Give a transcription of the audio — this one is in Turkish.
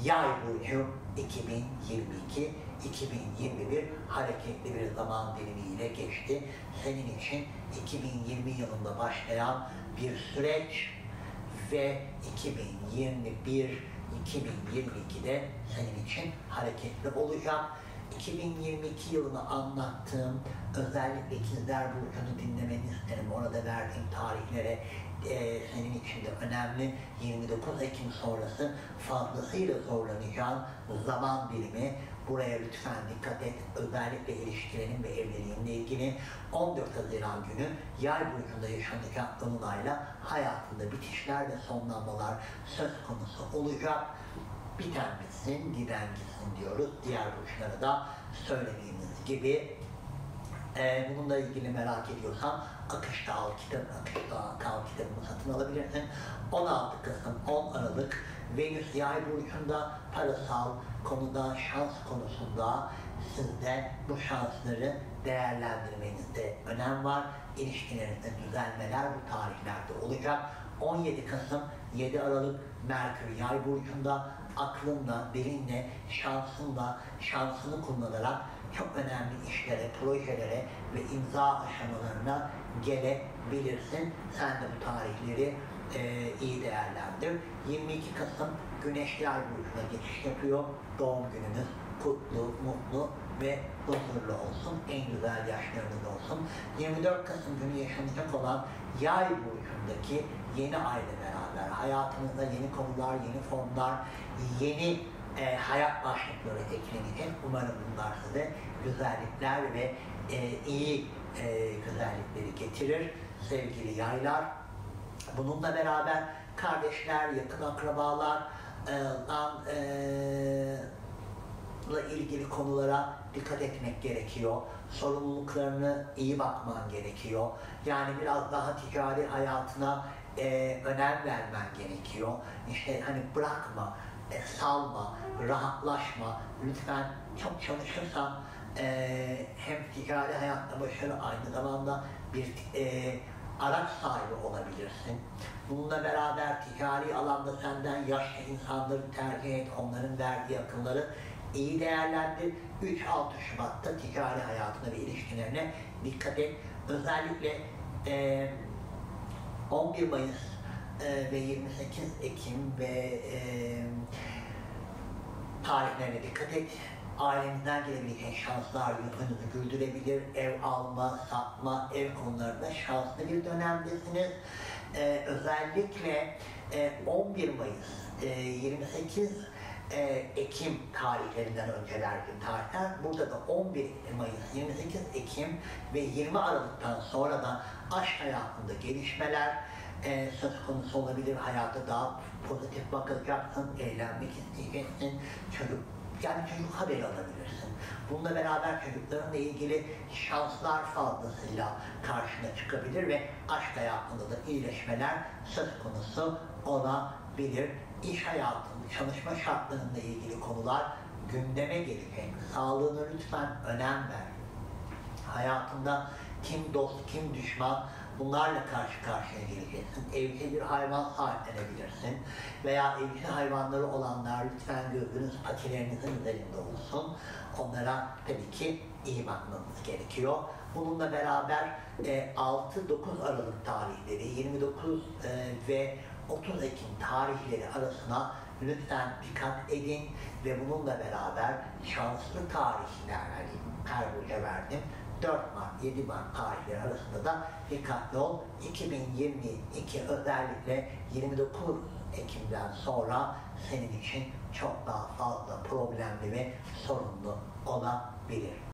Yay burcu 2022 2021 hareketli bir zaman dilimiyle geçti. Senin için 2020 yılında başlayan bir süreç ve 2021-2022'de senin için hareketli olacak. 2022 yılını anlattığım, özellikle İkizler Burcu'nu dinlemeni isterim. Orada verdiğim tarihlere senin için de önemli. 29 Ekim sonrası fazlasıyla zorlanacağın zaman dilimi. Buraya lütfen dikkat et. Özellikle ilişkilerin ve evliliğinle ilgili 14 Haziran günü Yay burcunda yaşanacak konularla hayatında bitişler ve sonlanmalar söz konusu olacak. Biten bitsin, giden gitsin diyoruz. Diğer burçlara da söylediğimiz gibi. Bununla ilgili merak ediyorsan Akışta Al kitabını satın alabilirsin. 16 Kasım 10 Aralık Venüs Yay burcunda parasal konuda, şans konusunda sizde bu şansları değerlendirmenizde önem var. İlişkilerinizde düzelmeler bu tarihlerde olacak. 17 Kasım 7 Aralık Merkür Yay burcunda aklınla, dilinle, şansını kullanarak çok önemli işlere, projelere ve imza aşamalarına gelebilirsin. Sen de bu tarihleri iyi değerlendir. 22 Kasım Güneş Yay burcuna geçiş yapıyor. Doğum gününüz kutlu, mutlu ve huzurlu olsun. En güzel yaşlarınız olsun. 24 Kasım günü yaşanacak olan Yay burcundaki yeni ay ile beraber hayatınızda yeni konular, yeni formlar, yeni hayat başlıkları eklenecek. Umarım bunlar size güzellikler ve iyi güzellikleri getirir sevgili yaylar. Bununla beraber kardeşler, yakın akrabalarla ilgili konulara dikkat etmek gerekiyor. Sorumluluklarını iyi bakman gerekiyor. Yani biraz daha ticari hayatına önem vermen gerekiyor. İşte hani bırakma, salma, rahatlaşma. Lütfen çok çalışırsan hem ticari hayatta başarı, aynı zamanda bir araç sahibi olabilirsin. Bununla beraber ticari alanda senden yaşlı insanları tercih et, onların verdiği akılları iyi değerlendir. 3-6 Şubat'ta ticari hayatına ve ilişkilerine dikkat et. Özellikle 11 Mayıs ve 28 Ekim ve tarihlerine dikkat et. Ailenizden gelebilecek şanslar yüzünüzü güldürebilir. Ev alma, satma, ev konularında şanslı bir dönemdesiniz. Özellikle 11 Mayıs, 28 Ekim tarihlerinden önce verdiğim tarihler. Burada da 11 Mayıs, 28 Ekim ve 20 Aralık'tan sonra da aşk hayatında gelişmeler söz konusu olabilir. Hayata daha pozitif bakacaksın, eğlenmek isteyeceksin, çocuk haberi alabilirsin. Bununla beraber çocuklarınla ilgili şanslar fazlasıyla karşına çıkabilir ve aşk hayatında da iyileşmeler söz konusu olabilir. İş hayatında, çalışma şartlarıyla ilgili konular gündeme gelecek. Sağlığına lütfen önem ver. Hayatında kim dost, kim düşman, bunlarla karşı karşıya geleceksin. Evcil bir hayvan sahiplenebilirsin. Veya evcil hayvanları olanlar lütfen gözünüz patilerinizin üzerinde olsun. Onlara tabii ki iyi bakmanız gerekiyor. Bununla beraber 6-9 Aralık tarihleri, 29 ve 30 Ekim tarihleri arasına lütfen dikkat edin ve bununla beraber şanslı tarihler, her burca verdim. 4 Mart, 7 Mart tarihleri arasında da dikkatli ol. 2022 özellikle 29 Ekim'den sonra senin için çok daha fazla problemli ve sorunlu olabilir.